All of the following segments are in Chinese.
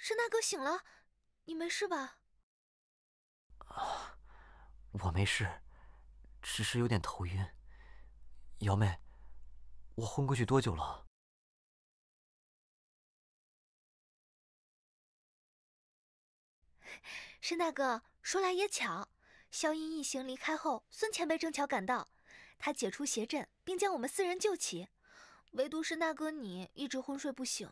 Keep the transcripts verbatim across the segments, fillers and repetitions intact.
申大哥醒了，你没事吧？ 啊，我没事，只是有点头晕。瑶妹，我昏过去多久了？ 申大哥，说来也巧，萧音一行离开后，孙前辈正巧赶到，他解除邪阵，并将我们四人救起，唯独申大哥你一直昏睡不醒。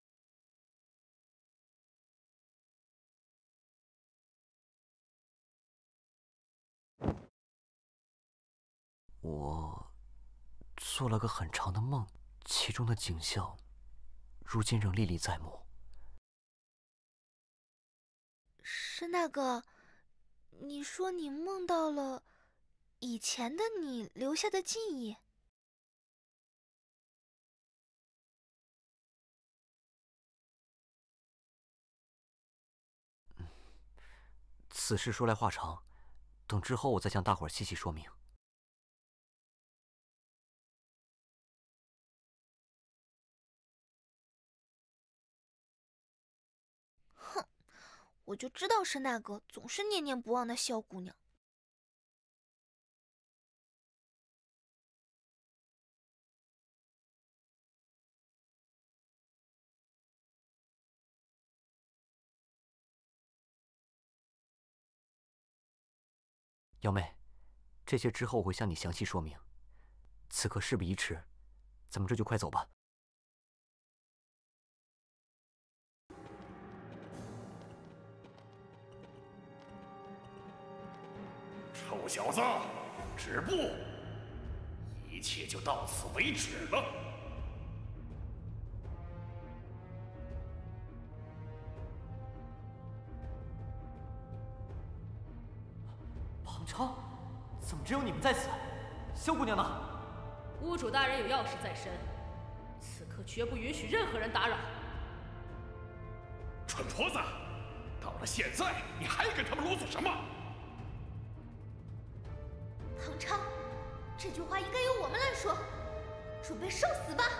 我做了个很长的梦，其中的景象，如今仍历历在目。 申大哥，你说你梦到了以前的你留下的记忆？ 嗯，此事说来话长，等之后我再向大伙儿细细说明。 哼，我就知道申大哥总是念念不忘那萧姑娘。 瑶妹，这些之后我会向你详细说明。此刻事不宜迟，咱们这就快走吧。 臭小子，止步！一切就到此为止了。 庞超，怎么只有你们在此？萧姑娘呢？ 屋主大人有要事在身，此刻绝不允许任何人打扰。 蠢婆子，到了现在，你还跟他们啰嗦什么？ 庞超，这句话应该由我们来说，准备受死吧！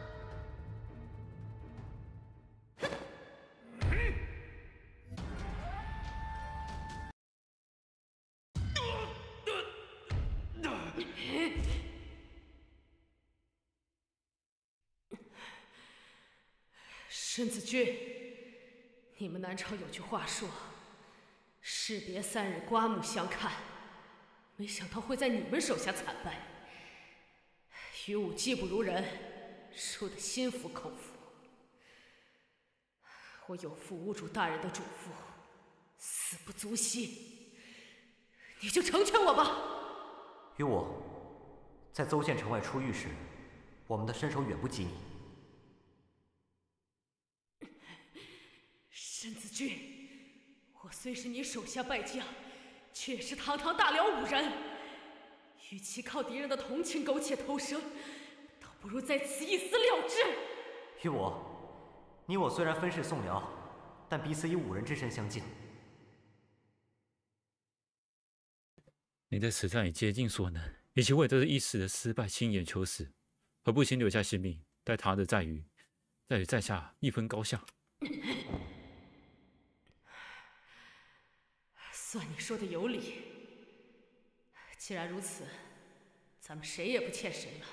申子君，你们南朝有句话说：“士别三日，刮目相看。”没想到会在你们手下惨败。于武技不如人，输得心服口服。我有负屋主大人的嘱咐，死不足惜。你就成全我吧。 于我，在邹县城外出狱时，我们的身手远不及你。 申子君，我虽是你手下败将，却也是堂堂大辽武人。与其靠敌人的同情苟且偷生，倒不如在此一死了之。 于我，你我虽然分饰宋辽，但彼此以武人之身相敬。 你在此战已竭尽所能，与其为这一时的失败亲眼求死，何不先留下性命，待他日再遇，再与在下一分高下？ 算你说的有理。既然如此，咱们谁也不欠谁了。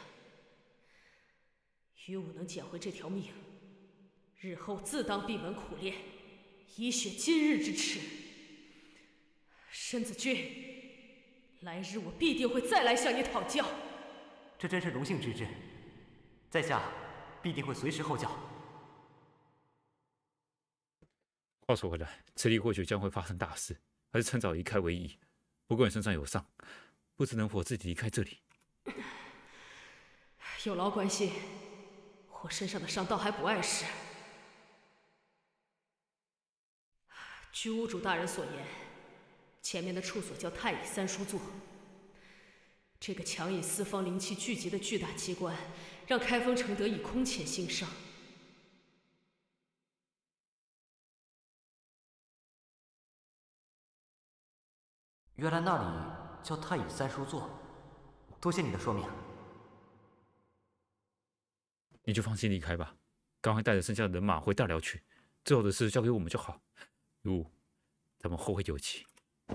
于武能捡回这条命，日后自当闭门苦练，以雪今日之耻。申子君，来日我必定会再来向你讨教。 这真是荣幸之至，在下必定会随时候教。 话说回来，此地或许将会发生大事，还是趁早离开为宜。不过你身上有伤，不知能否自己离开这里。 有劳关心，我身上的伤倒还不碍事。据屋主大人所言，前面的处所叫太乙三书座。这个强引四方灵气聚集的巨大机关，让开封城得以空前兴盛。 原来那里叫太乙三书座，多谢你的说明。 你就放心离开吧，赶快带着剩下的人马回大辽去。 之后的事交给我们就好。于武，咱们后会有期。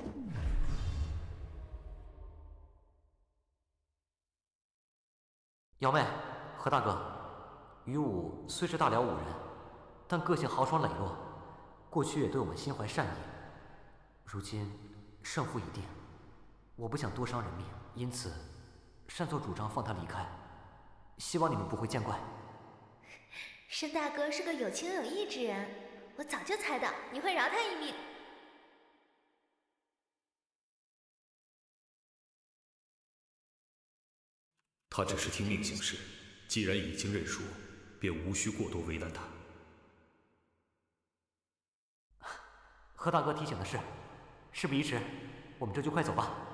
瑶妹，何大哥，于武虽是大辽武人，但个性豪爽磊落，过去也对我们心怀善意。如今胜负已定，我不想多伤人命，因此擅作主张放他离开，希望你们不会见怪。 申大哥是个有情有义之人，我早就猜到你会饶他一命。 他只是听命行事，既然已经认输，便无需过多为难他。 何大哥提醒的是，事不宜迟，我们这就快走吧。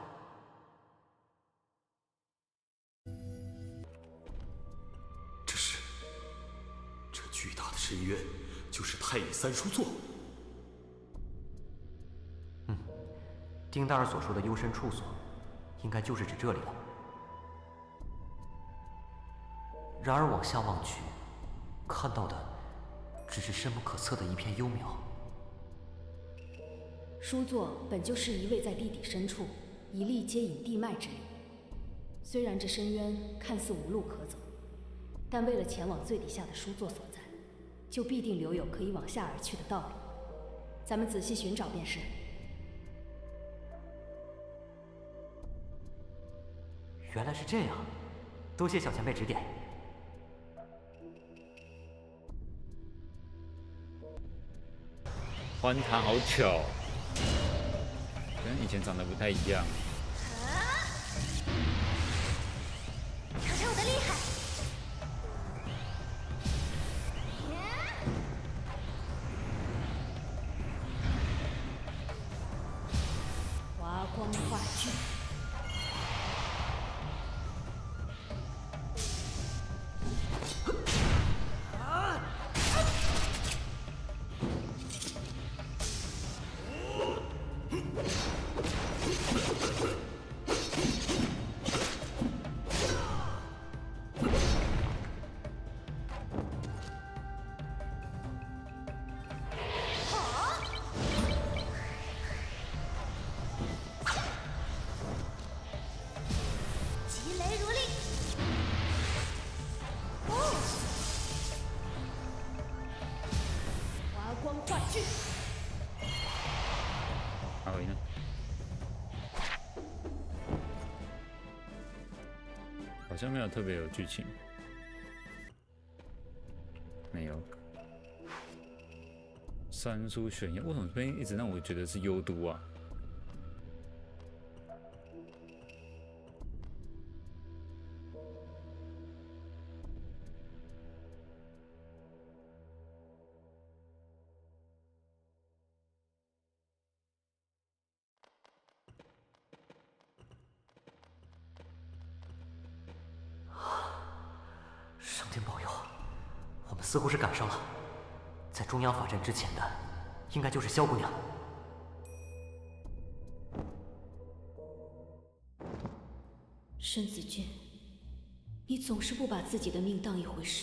这是，这巨大的深渊，就是太乙三书座。 嗯，丁大人所说的幽深处所，应该就是指这里了。然而往下望去，看到的只是深不可测的一片幽渺。 书座本就是一位在地底深处，一力接引地脉之力。虽然这深渊看似无路可走，但为了前往最底下的书座所在，就必定留有可以往下而去的道路。咱们仔细寻找便是。 原来是这样，多谢小前辈指点。 欢谈好巧，跟以前长得不太一样。 瞧瞧我的厉害！ 华光化巨。 阿伟呢？好像没有特别有剧情，没有。三书选优，为什么这边一直让我觉得是幽都啊？ 上天保佑，我们似乎是赶上了。在中央法阵之前的，应该就是萧姑娘。 申子俊，你总是不把自己的命当一回事。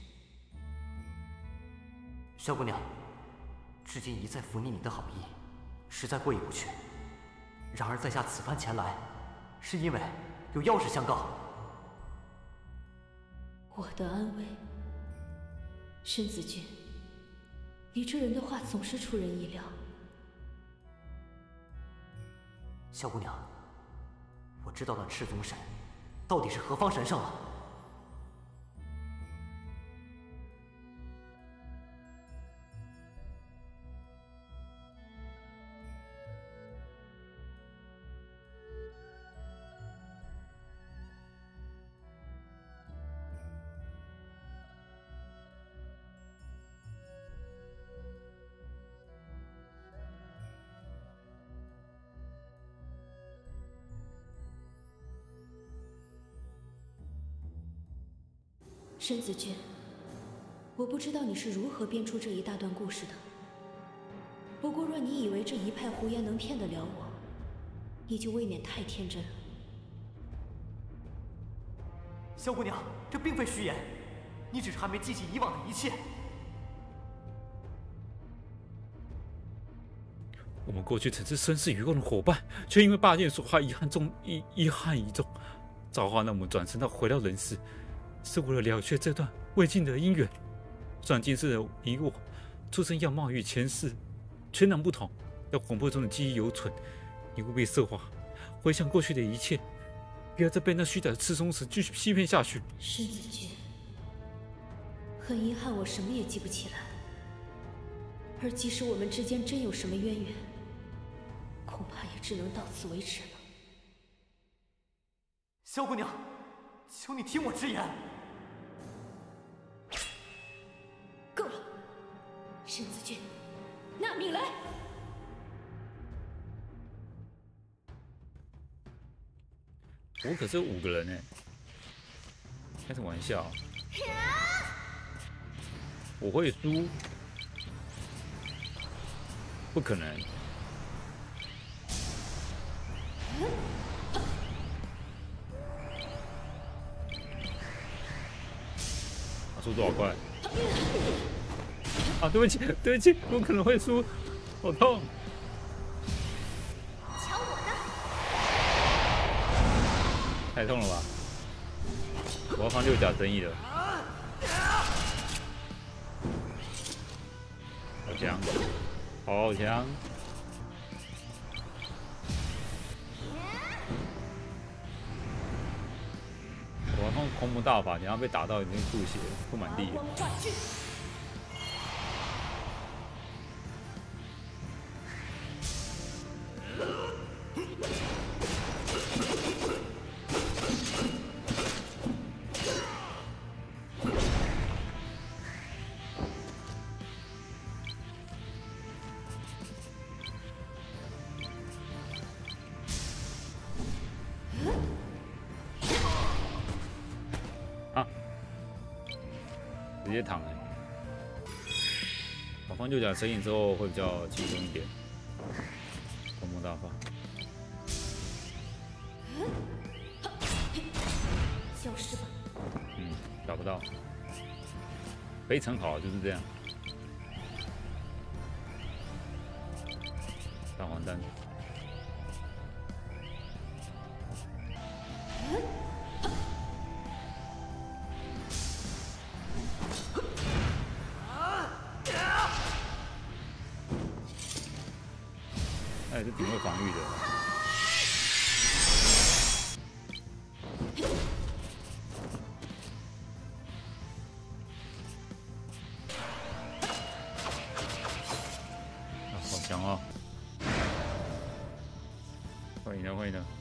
萧姑娘，至今一再服逆你的好意，实在过意不去。然而在下此番前来，是因为有要事相告。 我的安危，申子俊，你这人的话总是出人意料。 萧姑娘，我知道那赤宗神到底是何方神圣了。 申子俊，我不知道你是如何编出这一大段故事的。不过若你以为这一派胡言能骗得了我，你就未免太天真了。 萧姑娘，这并非虚言，你只是还没记起以往的一切。 我们过去曾是生死与共的伙伴，却因为霸剑所害，遗憾重遗遗憾已重。造化让我们转身到回到人世，是为了了却这段未尽的姻缘。虽然今世的你我出生样貌与前世全然不同，但魂魄中的记忆犹存。你务必设法回想过去的一切，不要再被那虚假的赤松石继续欺骗下去。 申子君，很遗憾，我什么也记不起来。而即使我们之间真有什么渊源，恐怕也只能到此为止了。 萧姑娘，求你听我直言。 够了，申子君，纳命来！ 我可是五个人哎，开什么玩笑？我会输？不可能！他输多少块？啊，对不起，对不起，我可能会输，好痛！ 瞧我的！ 太痛了吧！我要放六甲争议了。好强，好强！我要放空魔大法，你要被打到已经吐血，吐满地。直接躺了、欸。我放六甲神影之后会比较轻松一点。狂魔大法。 消失吧。 嗯，打不到。非常好，就是这样。大黄蛋。他也是挺会防御的。啊，好强哦！欢迎呢，欢迎呢。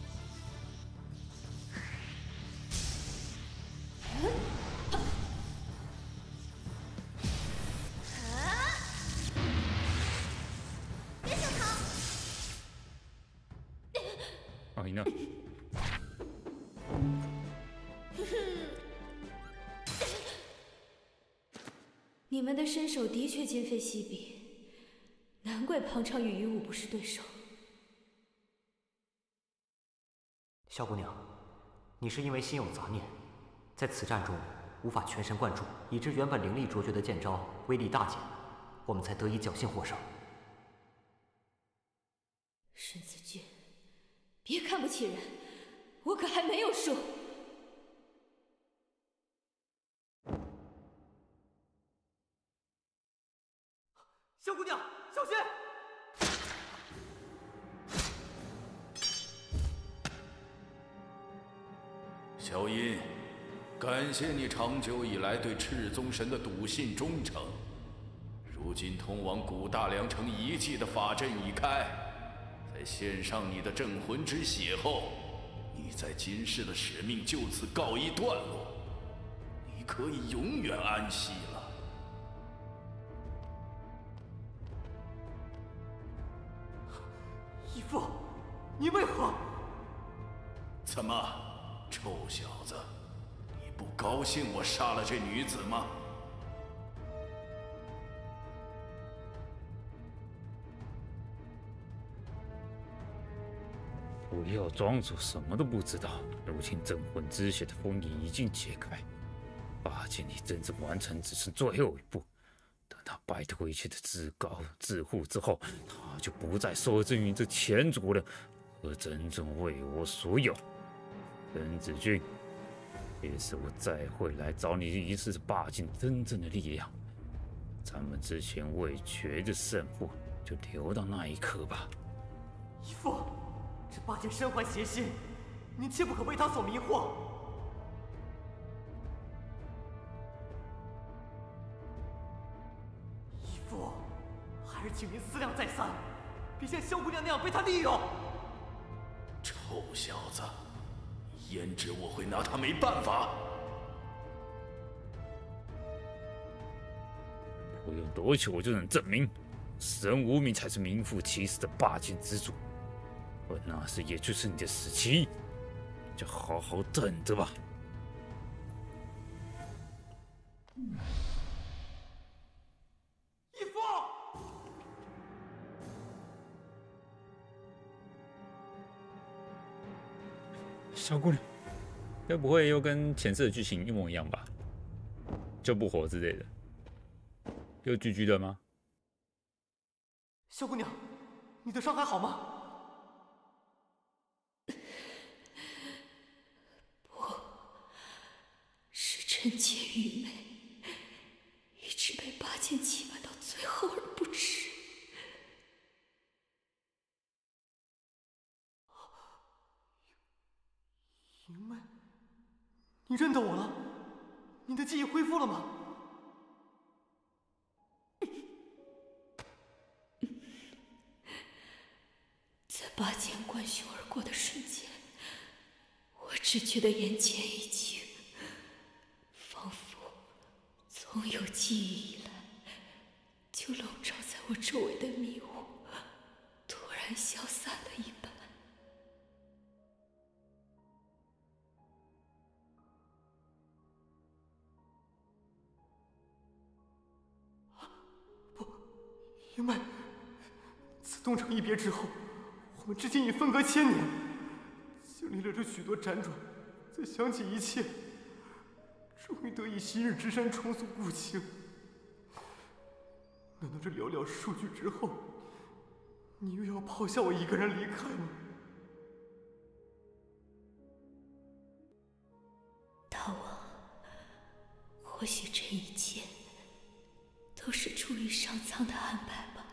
哦，赢了。 你们的身手的确今非昔比，难怪庞昌与于武不是对手。 萧姑娘，你是因为心有杂念，在此战中无法全神贯注，以致原本灵力卓绝的剑招威力大减，我们才得以侥幸获胜。 申子君，别看不起人，我可还没有输。 萧姑娘，小心！ 小音，感谢你长久以来对赤宗神的笃信忠诚。如今通往古大梁城遗迹的法阵已开，在献上你的镇魂之血后，你在今世的使命就此告一段落，你可以永远安息了。 义父，你为何？ 怎么？臭小子，你不高兴我杀了这女子吗？ 不要装作什么都不知道。如今镇魂之血的封印已经解开，八剑力真正完成只剩最后一步。等他摆脱一切的自高自负之后，他就不再受制于这前族了，而真正为我所有。曾子俊，也是我再会来找你一次霸境真正的力量。咱们之前未决的胜负，就留到那一刻吧。 义父，这霸剑身怀邪心，您切不可为他所迷惑。义父，还是请您思量再三，别像萧姑娘那样被他利用。 臭小子，焉知我会拿他没办法？ 不用多久，我就能证明，神无名才是名副其实的霸剑之主，而那时也就是你的死期，就好好等着吧。 义父， 小姑娘，该不会又跟前世的剧情一模一样吧？救不活之类的，又居居的吗？ 萧姑娘，你的伤还好吗？ 不，是臣妾愚昧，一直被八剑欺瞒到最后而不知。 云妹，你认得我了？你的记忆恢复了吗？ 在八剑贯胸而过的瞬间，我只觉得眼前一清，仿佛从有记忆以来就笼罩在我周围的迷雾突然消散了一般。 云妹，自东城一别之后，我们之间已分隔千年，经历了这许多辗转，再想起一切，终于得以昔日之山重塑故情。难道这寥寥数句之后，你又要抛下我一个人离开吗？ 大王，或许这一切都是出于上苍的安排吧。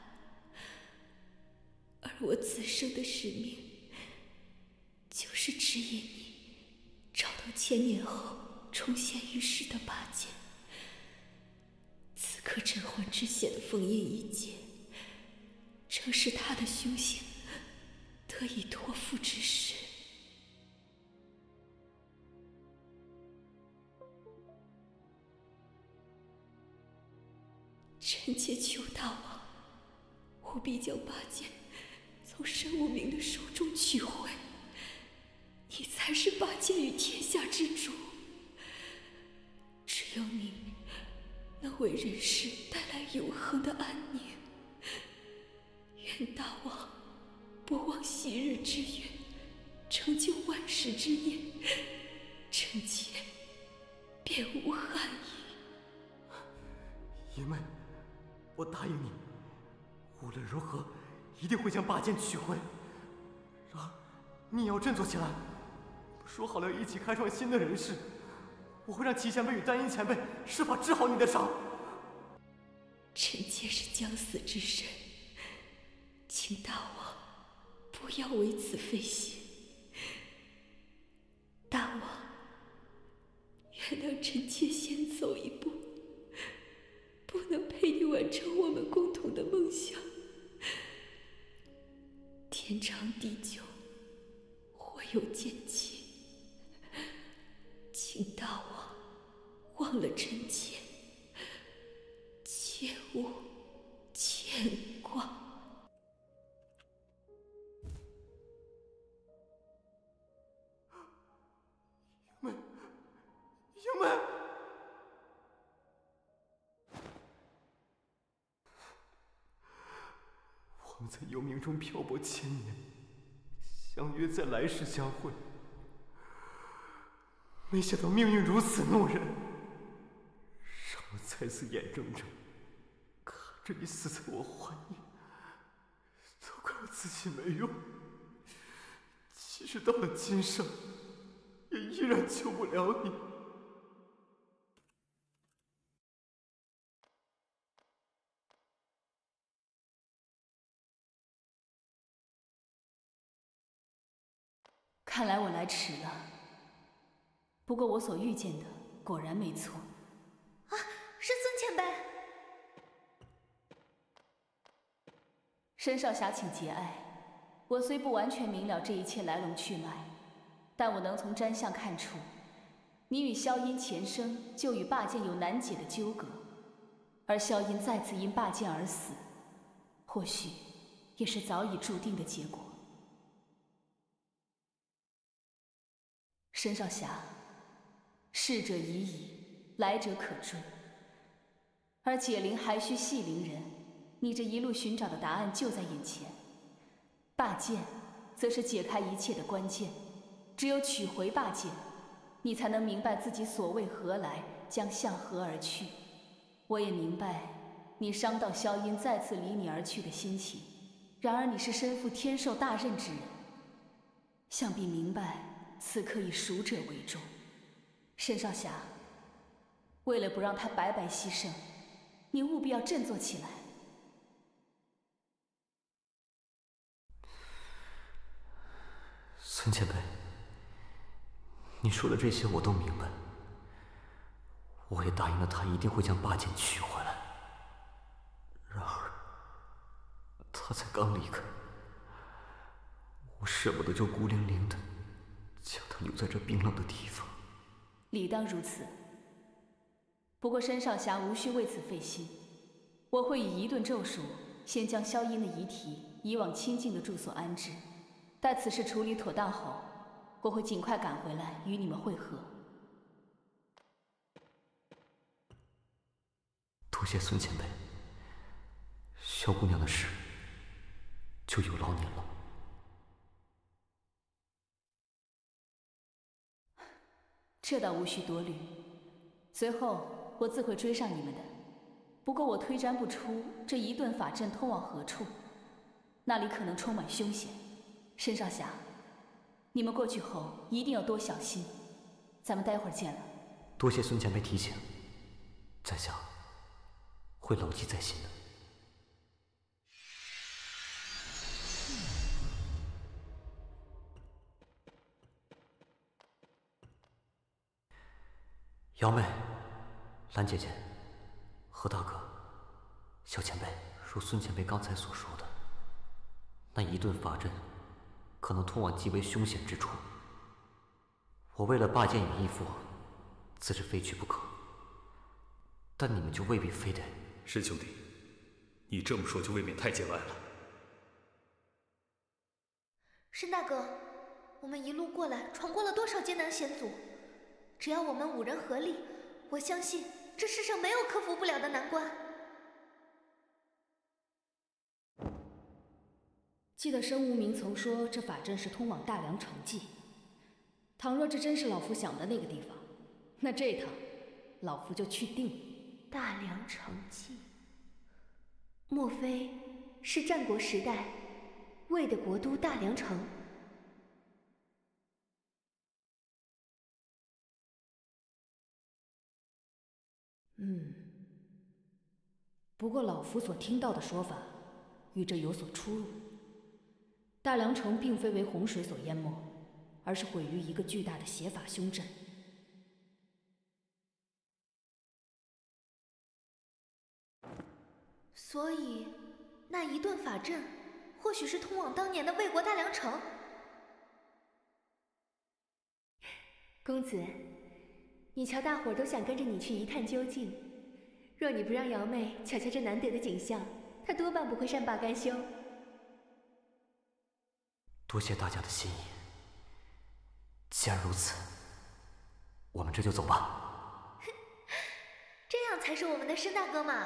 而我此生的使命，就是指引你找到千年后重现于世的八剑。此刻甄嬛之血的封印一解，正是他的凶行得以托付之时。臣妾求大王务必将八剑从申无名的手中取回，你才是八剑与天下之主。只有你能为人世带来永恒的安宁。愿大王不忘昔日之约，成就万世之业，臣妾便无憾意。 云妹，我答应你，无论如何一定会将八剑取回。然而，你也要振作起来。说好了要一起开创新的人世，我会让齐前辈与丹音前辈设法治好你的伤。 臣妾是将死之身，请大王不要为此费心。大王，原谅臣妾先走一步，不能陪你完成我们共同的梦想。天长地久，或有见期，请大王忘了臣妾，切勿牵挂。 云妹，云妹，我们在幽冥中漂泊千年，相约在来世相会。没想到命运如此弄人，让我再次眼睁睁着你死在我怀里，都怪我自己没用。即使到了今生，也依然救不了你。 看来我来迟了，不过我所预见的果然没错。 啊，是孙前辈！ 申少侠，请节哀。我虽不完全明了这一切来龙去脉，但我能从占相看出，你与萧音前生就与霸剑有难解的纠葛，而萧音再次因霸剑而死，或许也是早已注定的结果。申少侠，逝者已矣，来者可追，而解铃还须系铃人，你这一路寻找的答案就在眼前。霸剑则是解开一切的关键，只有取回霸剑，你才能明白自己所谓何来，将向何而去。我也明白你伤到萧音再次离你而去的心情，然而你是身负天授大任之人，想必明白此刻以赎者为重。申少侠，为了不让他白白牺牲，你务必要振作起来。 孙前辈，你说的这些我都明白，我也答应了他一定会将霸剑取回来。然而，他才刚离开，我舍不得就孤零零的将他留在这冰冷的地方。 理当如此。不过申少侠无需为此费心，我会以一顿咒术先将萧音的遗体移往清静的住所安置。待此事处理妥当后，我会尽快赶回来与你们会合。 多谢孙前辈，萧姑娘的事就有劳您了。 这倒无需多虑，随后我自会追上你们的。不过我推占不出这一顿法阵通往何处，那里可能充满凶险。申少侠，你们过去后一定要多小心。咱们待会儿见了。 多谢孙前辈提醒，在下会牢记在心的。瑶妹、兰姐姐、何大哥、小前辈，如孙前辈刚才所说的，那一顿法阵可能通往极为凶险之处。我为了霸剑与义父，自是非去不可。但你们就未必非得…… 申兄弟，你这么说就未免太见外了。 申大哥，我们一路过来，闯过了多少艰难险阻？只要我们五人合力，我相信这世上没有克服不了的难关。 记得申无名曾说这法阵是通往大梁城际，倘若这真是老夫想的那个地方，那这趟老夫就去定。 大梁城际，莫非是战国时代魏的国都大梁城？ 嗯，不过老夫所听到的说法与这有所出入。大梁城并非为洪水所淹没，而是毁于一个巨大的邪法凶阵。 所以，那一顿法阵，或许是通往当年的魏国大梁城。公子，你瞧，大伙儿都想跟着你去一探究竟。若你不让瑶妹瞧瞧这难得的景象，她多半不会善罢甘休。 多谢大家的心意。既然如此，我们这就走吧。 这样才是我们的申大哥嘛。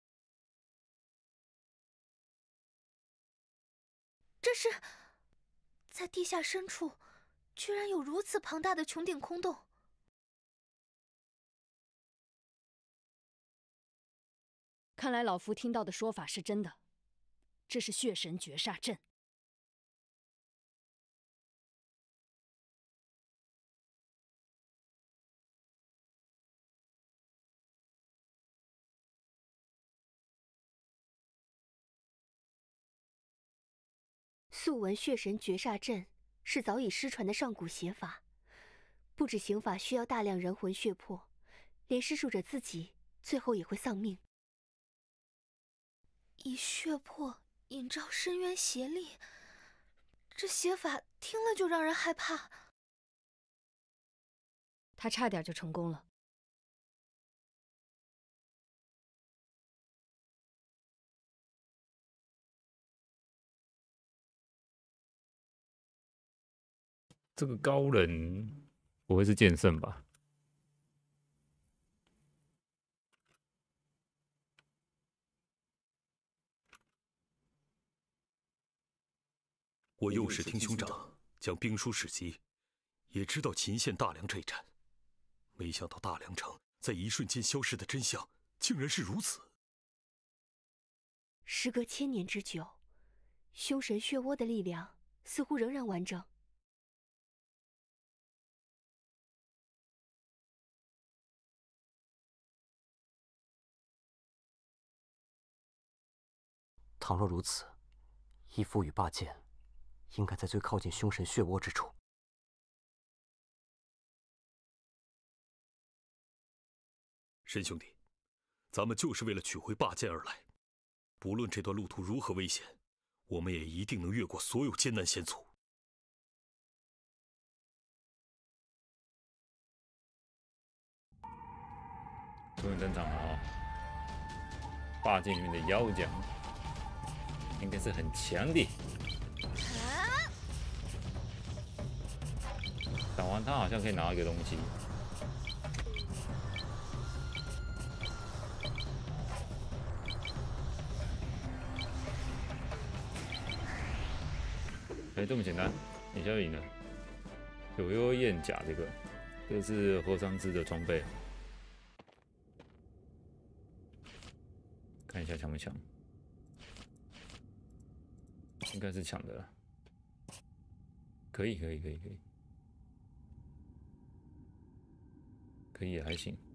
这是在地下深处，居然有如此庞大的穹顶空洞。 看来老夫听到的说法是真的，这是血神绝煞阵。 素闻血神绝煞阵是早已失传的上古邪法，不止刑法需要大量人魂血魄，连施术者自己最后也会丧命。 以血魄引召深渊邪力，这邪法听了就让人害怕。 他差点就成功了。 这个高人不会是剑圣吧？ 我幼时听兄长讲兵书史籍，也知道秦县大梁这一战，没想到大梁城在一瞬间消失的真相竟然是如此。 时隔千年之久，凶神血窝的力量似乎仍然完整。 倘若如此，义父与霸剑应该在最靠近凶神血窝之处。 申兄弟，咱们就是为了取回霸剑而来，不论这段路途如何危险，我们也一定能越过所有艰难险阻。 终于登场了啊！霸剑里面的妖将应该是很强的。打完他好像可以拿到一个东西。哎，这么简单，一下就赢了。九幽燕甲这个，这是和尚之的装备。看一下强不强，应该是强的啦。可以，可以，可以，可以，可以，还行。